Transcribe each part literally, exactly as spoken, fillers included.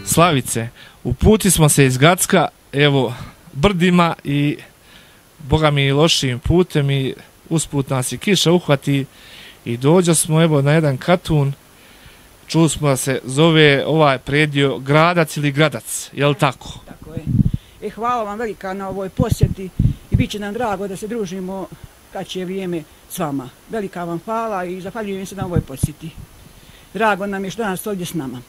Slavice, uputi smo se iz Gacka, evo, brdima i boga mi lošim putem i usput nas i kiša uhvati i dođo smo evo na jedan katun. Čuli smo da se zove ovaj predio Gradac ili Gradac, je li tako? Tako je. E, hvala vam velika na ovoj posjeti i bit će nam drago da se družimo kad će vrijeme s vama. Velika vam hvala i zahvaljujem se na ovoj posjeti. Drago nam je što danas ovdje s nama.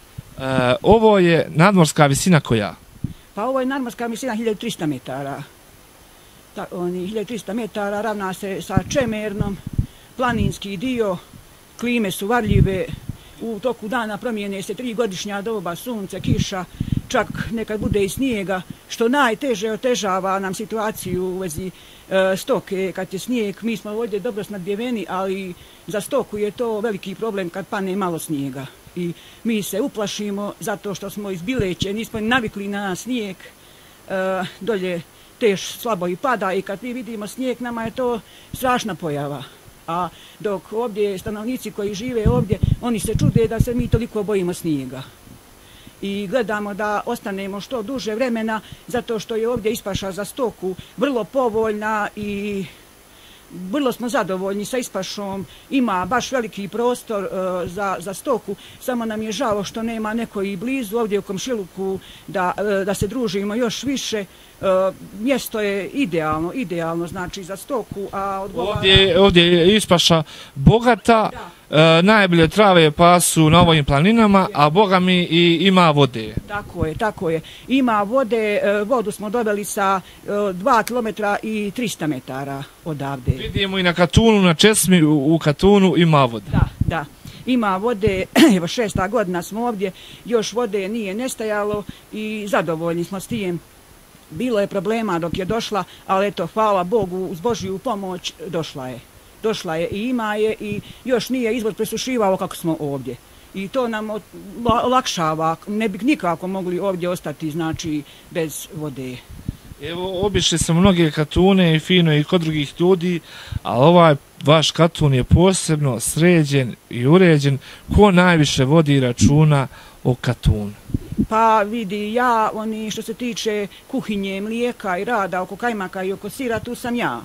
E, ovo je nadmorska visina koja? Pa ovo je nadmorska visina hiljadu trista metara. Ta, oni, hiljadu trista metara ravna se sa Čemernom, planinski dio, klime su varljive, u toku dana promijene se tri godišnja doba, sunce, kiša, čak nekad bude i snijega, što najteže otežava nam situaciju u vezi e, stoke. Kad je snijeg, mi smo ovdje dobro snadbjeveni, ali za stoku je to veliki problem kad pane malo snijega. I mi se uplašimo zato što smo iz Bileće, nismo navikli na snijeg, e, dolje tež slabo i pada i kad mi vidimo snijeg, nama je to strašna pojava. A dok ovdje stanovnici koji žive ovdje, oni se čude da se mi toliko bojimo snijega. I gledamo da ostanemo što duže vremena, zato što je ovdje ispaša za stoku vrlo povoljna i vrlo smo zadovoljni sa ispašom. Ima baš veliki prostor uh, za, za stoku, samo nam je žao što nema neko i blizu ovdje u komšiluku da, uh, da se družimo još više. Uh, mjesto je idealno, idealno znači za stoku, a odgovara... Ovdje, ovdje je ispaša bogata, uh, najbolje trave pasu na ovim planinama, a boga mi i ima vode. Tako je, tako je. Ima vode, uh, vodu smo doveli sa uh, dva kilometra i trista metara odavde. Vidimo i na Katunu, na Česmi, u, u Katunu ima vode. Da, da. Ima vode, evo šesta godina smo ovdje, još vode nije nestajalo i zadovoljni smo s tijem. Bilo je problema dok je došla, ali eto, hvala Bogu, uz Božju pomoć došla je. Došla je i ima je i još nije izvor presušivao kako smo ovdje. I to nam olakšava, ne bi nikako mogli ovdje ostati, znači, bez vode. Evo, obišli sam mnoge katune i fino i kod drugih ljudi, ali ovaj vaš katun je posebno sređen i uređen. Ko najviše vodi računa o katunu? Pa vidi, ja, oni što se tiče kuhinje, mlijeka i rada oko kajmaka i oko sira, tu sam ja.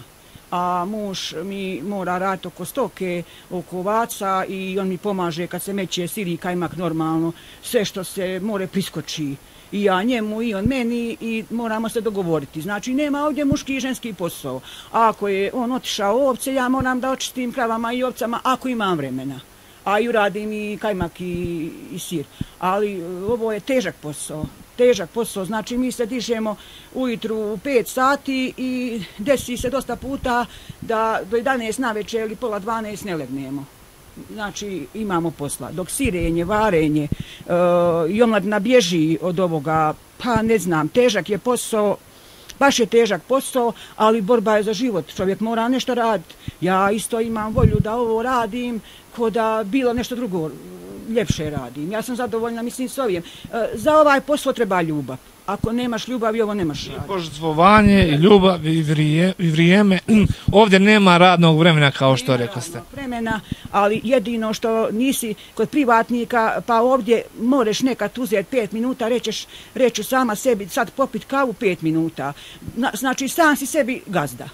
A muž mi mora raditi oko stoke, oko ovaca i on mi pomaže kad se meće sir i kajmak normalno, sve što se more priskoči. I ja njemu i on meni i moramo se dogovoriti. Znači nema ovdje muški i ženski posao. Ako je on otišao ovce, ja moram da očistim kravama i ovcama ako imam vremena. A i uradim i kajmak i, i sir. Ali ovo je težak posao. Težak posao, znači mi se dižemo ujutru u pet sati i desi se dosta puta da do jedanaest navečer ili pola dvanaest ne legnemo. Znači imamo posla. Dok sirenje, varenje uh, i omladina bježi od ovoga, pa ne znam, težak je posao. Baš je težak posao, ali borba je za život. Čovjek mora nešto raditi. Ja isto imam volju da ovo radim, ko da bilo nešto drugo ljepše radim. Ja sam zadovoljna, mislim, s ovim. Za ovaj posao treba ljubav. Ako nemaš ljubav i ovo nemaš raditi. Požrtvovanje i ljubav i vrijeme. Ovdje nema radnog vremena, kao što rekao ste. Nema radnog vremena, ali jedino što nisi kod privatnika, pa ovdje moreš nekad uzeti pet minuta, rećeš, reću sama sebi sad popit kavu pet minuta. Znači sam si sebi gazda.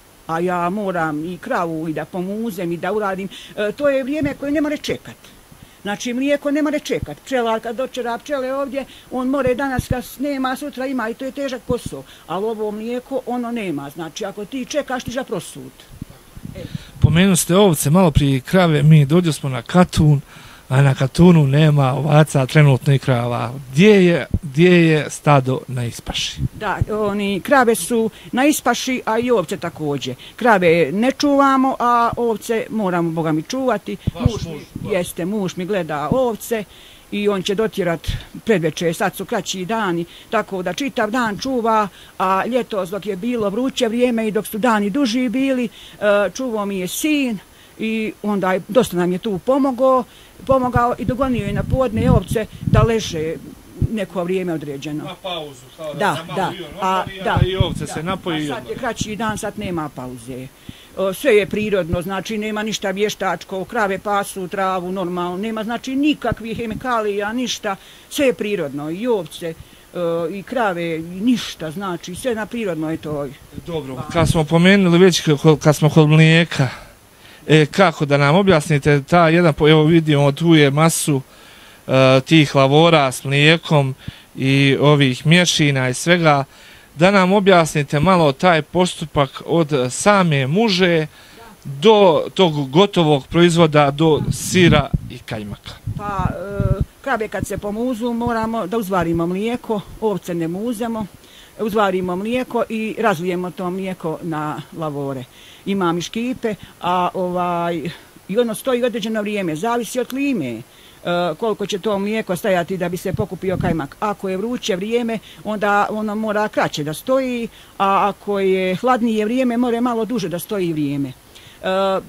A ja moram i kravu i da pomuzem i da uradim. E, to je vrijeme koje ne more čekati. Znači mlijeko ne more čekati. Pčelar kad dočera pčele ovdje, on more danas kad nema, sutra ima i to je težak posao. Ali ovo mlijeko ono nema. Znači ako ti čekaš ti za prosud. E. Pomenu ste ovce, malo prije krave, mi dođo smo na Katun, a na Katunu nema ovaca, trenutno i krava. Gdje je, gdje je stado na ispaši? Da, oni krave su na ispaši, a i ovce također. Krave ne čuvamo, a ovce moramo, Boga mi, čuvati. Vaš muž, muž, mi, jeste, muž mi gleda ovce i on će dotjerat predveče, sad su kraći dani, tako da čitav dan čuva, a ljetos dok je bilo vruće vrijeme i dok su dani duži bili, čuvao mi je sin i onda je, dosta nam je tu pomogao, pomogao i dogonio je na podne ovce da leže neko vrijeme određeno. Na pauzu, kao da, da, da, da, a, da, i ovce da, se napoji. A sad je kraći dan, sad nema pauze. sve je prirodno, znači nema ništa vještačko, krave pasu travu normalno, nema znači nikakvih hemikalija, ništa, sve je prirodno, i ovce, i krave, ništa, znači sve na prirodnoj toj. Dobro, kad smo pomenuli već, kad smo kod mlijeka, e, kako da nam objasnite ta jedan, evo vidimo tu je masu uh, tih lavora s mlijekom i ovih mješina i svega, da nam objasnite malo taj postupak od same muže do tog gotovog proizvoda, do sira i kajmaka. Pa, e, krave kad se pomuzu moramo da uzvarimo mlijeko, ovce ne muzemo, uzvarimo mlijeko i razlijemo to mlijeko na lavore. Imam i škipe, a ovaj, i ono stoji određeno vrijeme, zavisi od klime. E, koliko će to mlijeko stajati da bi se pokupio kajmak. Ako je vruće vrijeme, onda ono mora kraće da stoji, a ako je hladnije vrijeme, mora malo duže da stoji vrijeme. E,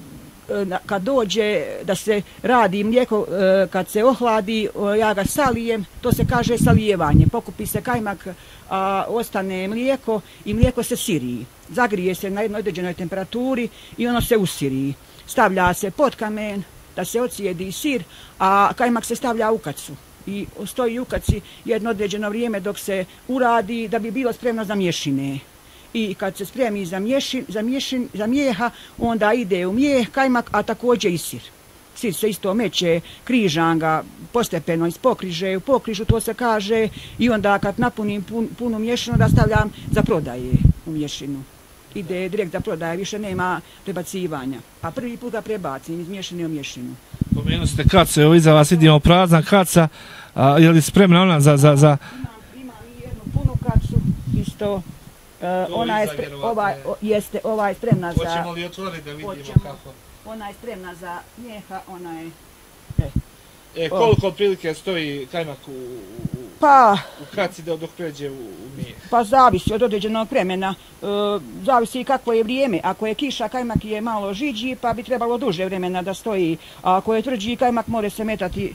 kad dođe da se radi mlijeko, e, kad se ohladi, ja ga salijem, to se kaže salijevanje. Pokupi se kajmak, a ostane mlijeko i mlijeko se siri. Zagrije se na jednoj određenoj temperaturi i ono se usiri. Stavlja se pod kamen, da se ocijedi sir, a kajmak se stavlja u kacu i stoji u kaci jedno određeno vrijeme dok se uradi da bi bilo spremno za mješine. I kad se spremi za, mješin, za, mješin, za mjeha, onda ide u mjeh kajmak, a također i sir. Sir se isto meće, križam ga postepeno iz pokriže, u pokrižu to se kaže, i onda kad napunim pun, punu mješinu da stavljam za prodaje u mješinu. Ide direkt za prodaje, više nema prebacivanja. A prvi put ga prebacim iz mješine u mješinu. Pomenuli ste kace, evo iza vas vidimo prazna kaca, a je li spremna ona za... za, za... Imam, imam i jednu punu kacu, isto, uh, ona je, spre, ovaj, o, jeste, ova je spremna za... Hoćemo li otvoriti da vidimo hoćemo, kako? Ona je spremna za mjeha, ona je... E, e koliko otprilike stoji kajmak u, u, pa, u kaci dok pređe u, u mijeh? Pa zavisi od određenog vremena, e, zavisi i kakvo je vrijeme. Ako je kiša, kajmak je malo žiđi, pa bi trebalo duže vremena da stoji. A ako je tvrđi, kajmak more se metati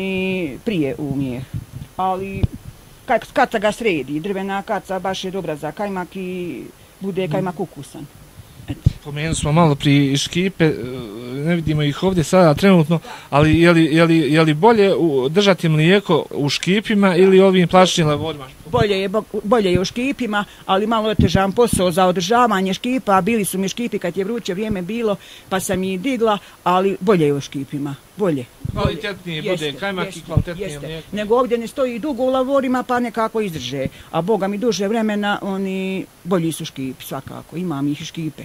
oni prije u mijeh. Ali kaca ga sredi, drvena kaca baš je dobra za kajmak i bude kajmak ukusan. Pomenuli smo malo prije škipe, ne vidimo ih ovdje sada trenutno, ali je li, je li, je li bolje držati mlijeko u škipima ili ovim plastičnim lavorima? Bolje je, bolje je u škipima, ali malo je težan posao za održavanje škipa. Bili su mi škipi kad je vruće vrijeme bilo, pa sam ih digla, ali bolje je u škipima. Bolje. Kvalitetnije bude jeste, kajmak jeste, i kvalitetnije jeste. Mlijeko. Nego ovdje ne stoji dugo u lavorima, pa nekako izdrže. A boga mi duže vremena, oni bolji su škipi svakako. Imam ih škipe.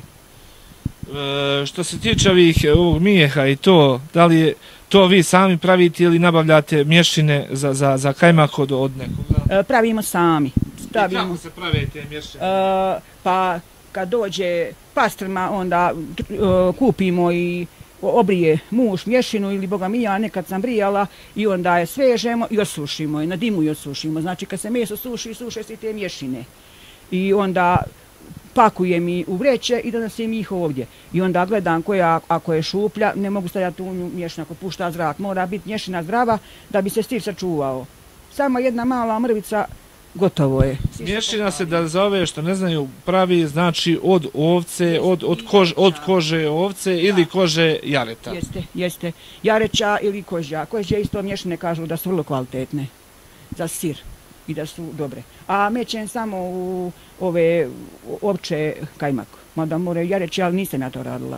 E, što se tiče ovih ovog mijeha i to, da li je to vi sami pravite ili nabavljate mješine za, za, za kajmak od, od nekog? E, pravimo sami. Pravimo. I kako se prave te mješine? E, pa kad dođe pastrma, onda e, kupimo i obrije muž mješinu ili boga mi, ja nekad sam brijala, i onda je svežemo i osušimo je, na dimu i osušimo. Znači kad se meso suši, suše se te mješine. I onda pakujem ih u vreće i donosim ih ovdje. I onda gledam koja, ako je šuplja, ne mogu stavljati u nju mješinu ako pušta zrak. Mora biti mješina zdrava da bi se sir sačuvao. Samo jedna mala mrvica, gotovo je. Mješina se, da za ove što ne znaju, pravi znači od ovce, od, od, kož, od kože ovce ili kože jareta. Jeste, jeste. Jareća ili kožja. Kožje isto mješine kažu da su vrlo kvalitetne za sir i da su dobre. A mećem samo u ove ovče kajmak. Mada more jareći, ali nisam ja to radila.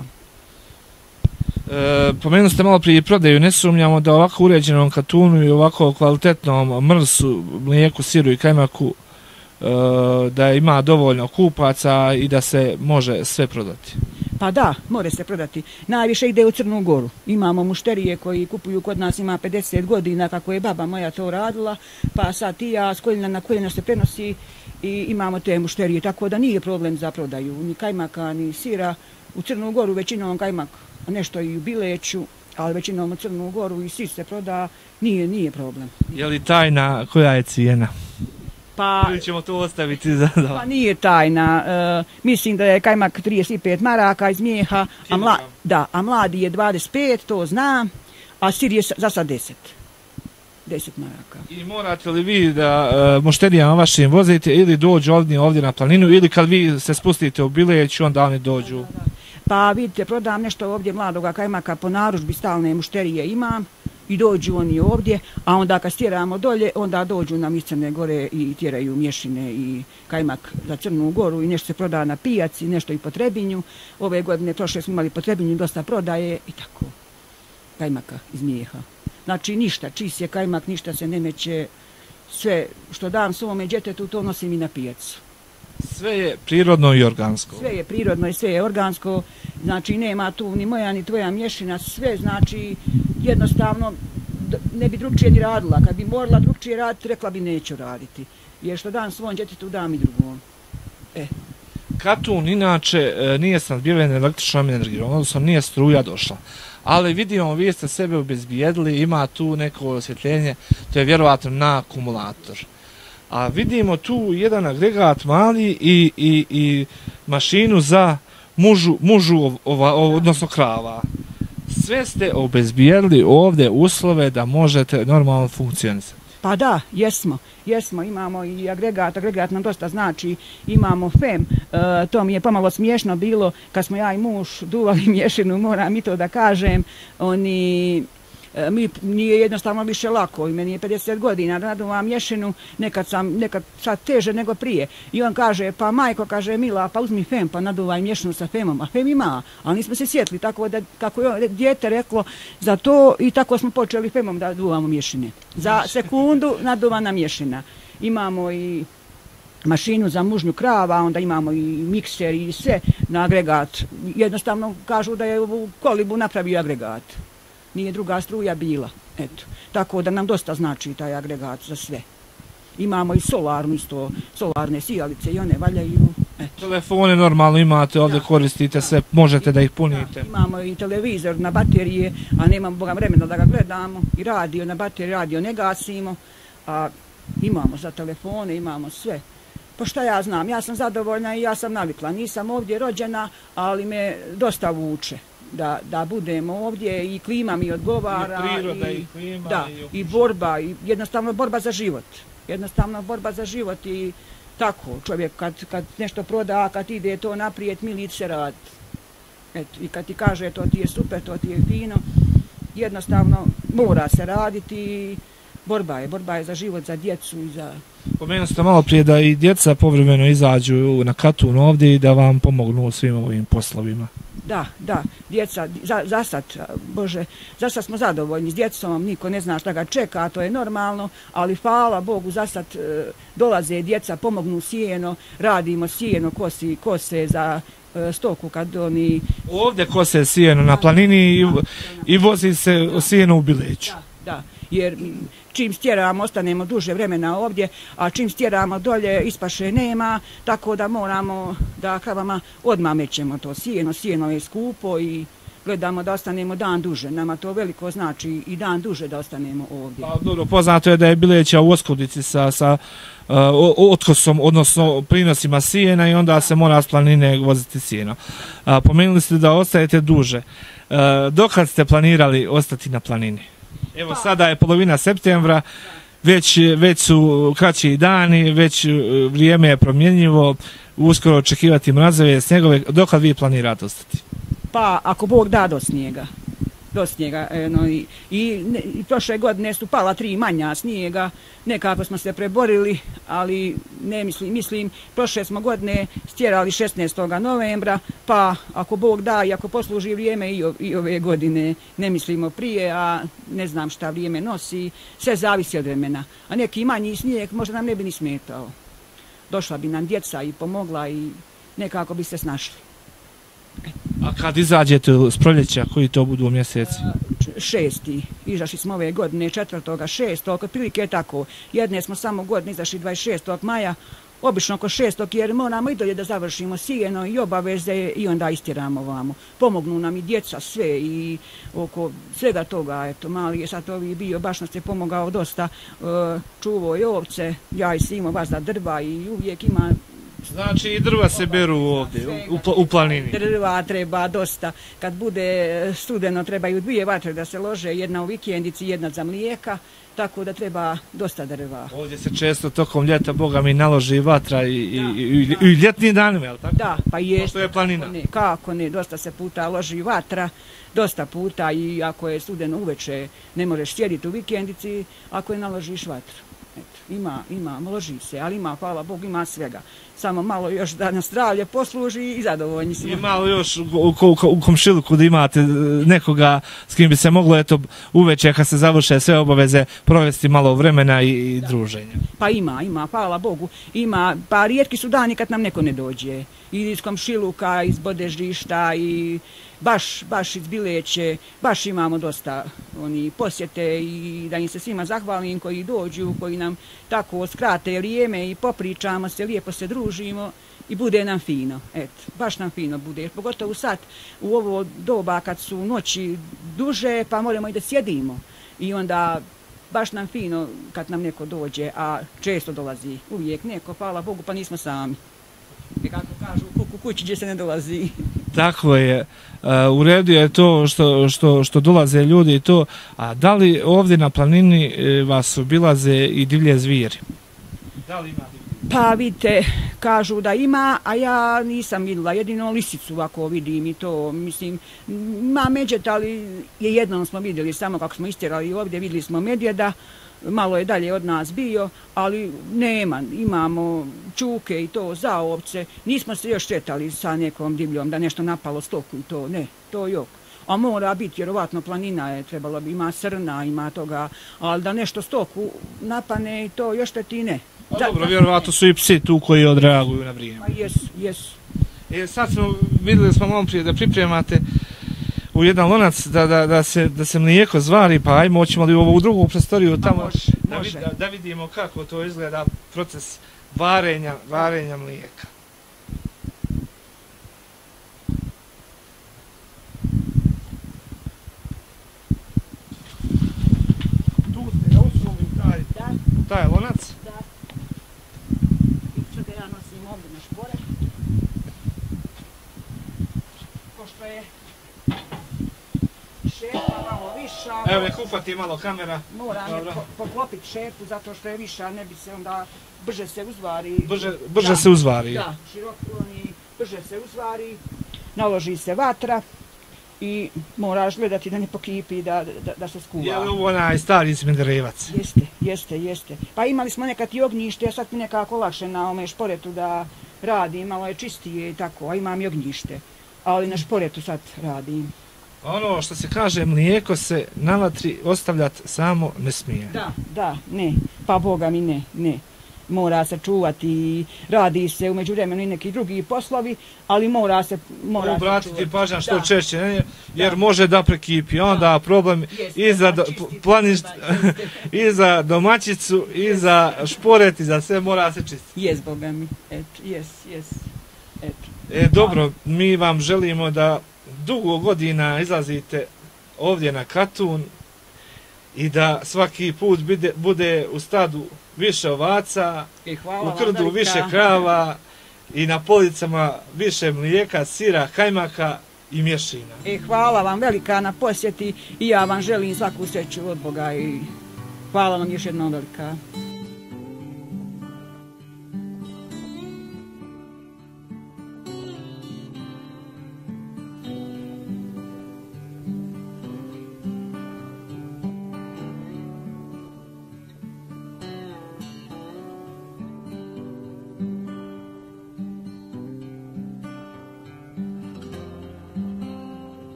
E, pomenuli ste malo prije prodaju, ne sumnjamo da ovako uređenom katunu i ovako kvalitetnom mrsu, mlijeku, siru i kajmaku e, da ima dovoljno kupaca i da se može sve prodati. Pa da, more se prodati. Najviše ide u Crnu Goru. Imamo mušterije koji kupuju kod nas, ima pedeset godina kako je baba moja to radila, pa sad i ja s koljena na koljena se prenosi i imamo te mušterije, tako da nije problem za prodaju, ni kajmaka, ni sira. U Crnu Goru većinom kajmak, nešto i u Bileću, ali većinom u Crnu Goru i sir se proda, nije, nije problem. Je li tajna koja je cijena? Pa, ili ćemo to ostaviti za... za... Pa nije tajna. E, mislim da je kajmak trideset pet maraka iz mijeha, a, mla, da, a mladi je dvadeset pet, to znam, a sir je za sad deset. deset maraka. I morate li vi da uh, mušterijama vašim vozite ili dođu ovdje, ovdje na planinu ili kad vi se spustite u Bileću, onda oni dođu? Da, da, da. Pa vidite, prodam nešto ovdje mladoga kajmaka po narudžbi, stalne mušterije imam i dođu oni ovdje, a onda kad stjeramo dolje, onda dođu nam iz Crne Gore i tjeraju mješine i kajmak za Crnu Goru i nešto se proda na pijaci, nešto i po Trebinju. Ove godine, prošle smo imali po Trebinju dosta prodaje i tako, kajmaka iz mlijeha. Znači ništa, čist je kajmak, ništa se ne meće, sve što dam svome djetetu, to nosim i na pijacu. Sve je prirodno i organsko. Sve je prirodno i sve je organsko, znači nema tu ni moja ni tvoja mješina, sve znači jednostavno ne bi drugčije ni radila. Kad bi morala drugčije raditi, rekla bi neću raditi. Jer što dam svom djetetu, dam i drugom. E. Katun inače nije snadbiven električnom energijom, odnosno nije struja došla. Ali vidimo, vi ste sebe obezbijedili, ima tu neko osvjetljenje, to je vjerovatno na akumulator. A vidimo tu jedan agregat mali i, i, i mašinu za mužu, mužu ova, odnosno krava. Sve ste obezbijedili ovdje uslove da možete normalno funkcionisati. Pa da, jesmo, jesmo, imamo i agregat, agregat nam dosta znači, imamo F E M, e, to mi je pomalo smiješno bilo kad smo ja i muž duvali mješinu, moram i to da kažem, oni... Mi nije jednostavno više lako i meni je pedeset godina, naduvam mješinu, nekad sam, nekad sad teže nego prije. I on kaže, pa majko, kaže Mila, pa uzmi F E M, pa naduvaj mješinu sa F E M-om, a F E M ima, ali nismo se sjetili, tako da, kako je dijete reklo za to i tako smo počeli F E M-om da duvamo mješine. Za sekundu naduvana mješina. Imamo i mašinu za mužnju krava, onda imamo i mikser i sve na agregat. Jednostavno kažu da je u kolibu napravio agregat. Nije druga struja bila, eto. Tako da nam dosta znači taj agregat za sve. Imamo i solarnu isto, solarne sijalice i one valjaju, eto. Telefone normalno imate, ovdje da, koristite da, se, možete da ih punite. Da, imamo i televizor na baterije, a nemamo boga vremena da ga gledamo, i radio na baterije, radio ne gasimo, a imamo za telefone, imamo sve. Pa šta ja znam, ja sam zadovoljna i ja sam navikla, nisam ovdje rođena, ali me dosta vuče. Da, da budemo ovdje i klima mi odgovara. I priroda i, i klima. Da, i, i borba, i jednostavno borba za život. Jednostavno borba za život i tako, čovjek kad, kad nešto proda, kad ide to naprijed, milit se rad. Eto, i kad ti kaže to ti je super, to ti je fino, jednostavno mora se raditi i borba je, borba je za život, za djecu i za... Pomenuli ste malo prije da i djeca povremeno izađu na Katun ovdje i da vam pomognu u svim ovim poslovima. Da, da, djeca, za, za sad, Bože, za sad smo zadovoljni s djecom, niko ne zna šta ga čeka, to je normalno, ali hvala Bogu, za sad e, dolaze djeca, pomognu sjeno, radimo sjeno, kosi, kose za e, stoku kad oni... Ovdje kose sjeno na planini i, i vozi se sjeno u Bileću. Da, da, jer čim stjeramo, ostanemo duže vremena ovdje, a čim stjeramo dolje, ispaše nema, tako da moramo da kravama odmah mećemo to sjeno, sjeno je skupo i gledamo da ostanemo dan duže. Nama to veliko znači i dan duže da ostanemo ovdje. Pa, dobro, poznato je da je Bileća u oskudici sa, sa uh, otkosom, odnosno prinosima sjena i onda se mora s planine voziti sjeno. Uh, pomenuli ste da ostajete duže. Uh, dokad ste planirali ostati na planini? Evo sada je polovina septembra, već, već su kraći dani, već vrijeme je promjenjivo, uskoro očekivati mrazove, snjegove. Dokad vi planirate ostati? Pa ako Bog da, do snijega. Do snijega. No, i, i, ne, i prošle godine su pala tri manja snijega, nekako smo se preborili, ali ne mislim, mislim, prošle smo godine stjerali šesnaestog novembra, pa ako Bog da i ako posluži vrijeme i, o, i ove godine, ne mislimo prije, a ne znam šta vrijeme nosi, sve zavisi od vremena. A neki manji snijeg možda nam ne bi ni smetao. Došla bi nam djeca i pomogla i nekako bi se snašli. A kad izađete s proljeća, koji to budu mjeseci? Šesti. Izašli smo ove godine, četvrtoga, šestog, otprilike je tako. Jedne smo samo godine izašli dvadeset šestog maja, obično oko šestog, jer moramo i dolje da završimo sjeno i obaveze i onda istjeramo vamo. Pomognu nam i djeca sve i oko svega toga, eto, mali je sad ovi bio, baš nas je pomogao dosta, čuvao i ovce, ja i Simo vas za drva i uvijek ima Znači i drva se beru ovdje, u, u, u planini. Drva treba dosta. Kad bude studeno trebaju dvije vatre da se lože, jedna u vikendici, jedna za mlijeka, tako da treba dosta drva. Ovdje se često tokom ljeta, Boga mi, naloži vatra i, i, i, i ljetni danima, je li tako? Da, pa je. Što je planina? Kako ne, kako ne, dosta se puta loži vatra, dosta puta i ako je studeno uveče ne možeš sjediti u vikendici, ako je naložiš vatru. Eto, ima, ima, loži se, ali ima, hvala Bogu, ima svega. Samo malo još da na zdravlje posluži i zadovoljni smo. I malo još u, u, u komšiluku da imate nekoga s kim bi se moglo eto uveče kad se završe sve obaveze provesti malo vremena i, i druženja. Pa ima, ima, hvala Bogu. Ima, pa rijetki su dani kad nam neko ne dođe. I iz komšiluka, iz Bodeždišta i baš, baš iz Bileće, baš imamo dosta oni posjete i da im se svima zahvalim koji dođu, koji nam tako skrate vrijeme i popričamo se, lijepo se družimo i bude nam fino. Eto, baš nam fino bude. Pogotovo sad u ovo doba kad su noći duže pa moramo i da sjedimo i onda baš nam fino kad nam neko dođe, a često dolazi uvijek neko, hvala Bogu, pa nismo sami. I kako kažu, u kući gdje se ne dolazi. Tako je. U redu je to što, što, što dolaze ljudi i to. A da li ovdje na planini vas obilaze i divlje zvijeri? Da li ima divlje? Pa vidite, kažu da ima, a ja nisam vidjela, jedino lisicu ako vidim i to, mislim, ima medvjed, ali je jednom smo vidjeli, samo kako smo istjerali ovdje, vidjeli smo medvjeda, malo je dalje od nas bio, ali nema, imamo čuke i to, zaovce, nismo se još šetali sa nekom divljom da nešto napalo stoku i to, ne, to jok. A mora biti, vjerovatno planina je trebalo bi, ima srna, ima toga, ali da nešto stoku napane i to još šteti ne. A dobro, vjerovatno su i psi tu koji odreaguju na vrijeme. Pa jesu, jesu. E, sad smo vidjeli smo malo prije da pripremate u jedan lonac da, da, da, se, da se mlijeko zvari, pa ajmo, hoćemo li u ovu drugu prostoriju tamo može, da, može. da, da vidimo kako to izgleda proces varenja, varenja mlijeka. Tu ste, ja usulim taj, taj lonac. Da. I što ja nosim ovdje na špore. Pošto je šepa malo viša. Evo nek upati malo kamera. Moram je poklopiti šepu zato što je viša, ne bi se onda brže se uzvari. Brže, brže da, se uzvari. Da, široko oni brže se uzvari, naloži se vatra i moraš gledati da ne pokipi, da, da, da se skuva. Je li ovo onaj stari smederevac? Jeste, jeste, jeste. Pa imali smo nekad i ognjište, a sad mi nekako lakše na ome šporetu da radim, malo je čistije i tako, a imam i ognjište. Ali na šporetu sad radim. Ono što se kaže, mlijeko se na vatri ostavljati samo ne smije. Da, da, ne, pa Boga mi ne, ne. Mora se čuvati i radi se umeđu vremenu i neki drugi poslovi, ali mora se mora obratiti pažnju što da. Češće, ne, jer da. Može da prekipi, onda da. Problem jest, i za do, planiš, i za domaćicu, i za šporet, i za sve mora se čistiti. Jes, Boga mi, eto, jes, jes, eto. E, dobro, mi vam želimo da dugo godina izlazite ovdje na Katun i da svaki put bude, bude u stadu više ovaca, u krdu više krava i na policama više mlijeka, sira, kajmaka i mješina. E, hvala vam velika na posjeti i ja vam želim svaku sreću od Boga i hvala vam još jednom velika.